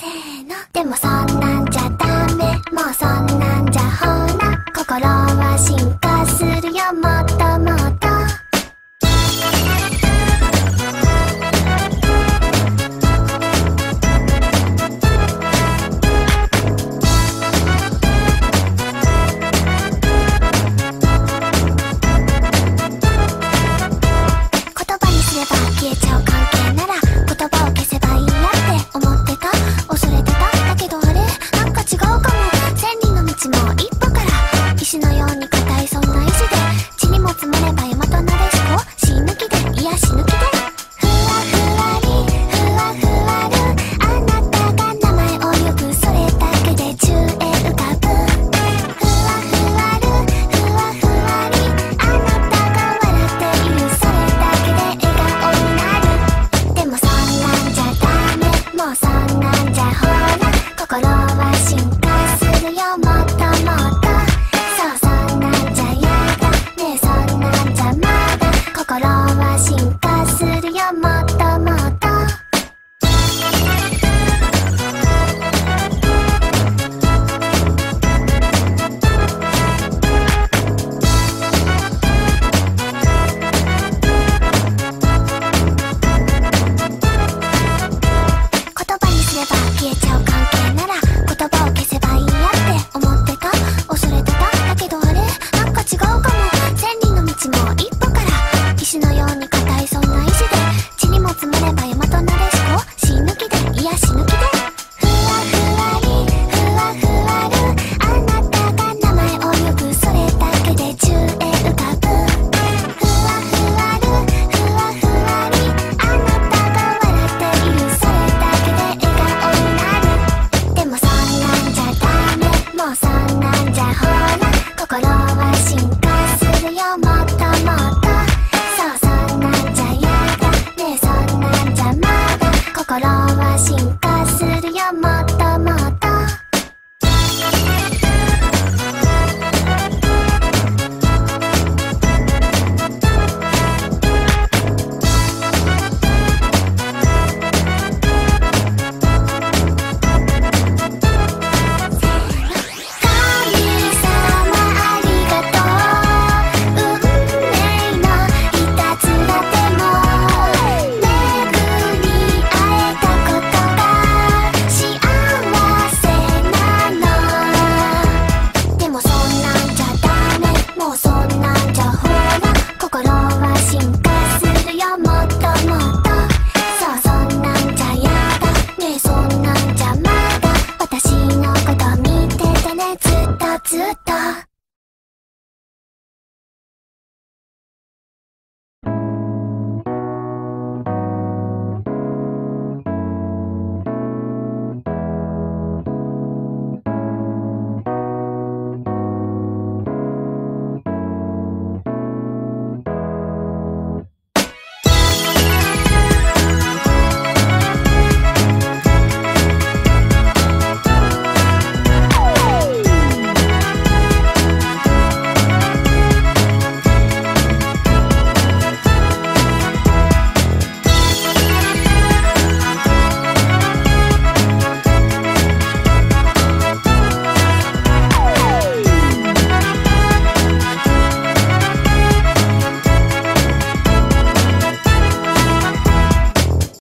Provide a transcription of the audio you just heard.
せーの。でもそんなんじゃダメ、もうそんなんじゃほら心は進化するよ、もっともっと。言葉にすれば消えちゃう関係なら言葉を消せばいいやって思ってた、恐れてた。だけどあれなんか違うかも。千里の道も一歩から、石のように硬いそんな意志で、地にも積もれば山となでしこ、死ぬ気でいや死ぬ気で、ふわふわりふわふわる、あなたが名前を呼ぶ、それだけで宙へ浮かぶ。ふわふわるふわふわり、あなたが笑っている、それだけで笑顔になる。でもそんなんじゃダメ、もうそんなんじゃほら心は進化するよ、もっともっと。そうそんなんじゃやだねえ、そんなんじゃまだ心は進化するよ、もっともっと。言葉にすれば消えちゃう関係なら言葉を消せばいいやって思ってた、恐れてた。だけどあれなんか違うかも。千里の道も一歩から、石のように硬いそんな意志で、地にも積もれば山となでしこ、死ぬ気でいや死ぬ気で、ふわふわりふわふわる、あなたが名前を呼ぶ、それだけで宙へ浮かぶ。ふわふわるふわふわり、あなたが笑っている、それだけで笑顔になる。でもそんなんじゃダメ、もうそんなんじゃほら心は進化するよ、もっともっと。そうそんなんじゃやだねえ、そんなんじゃまだ心は進化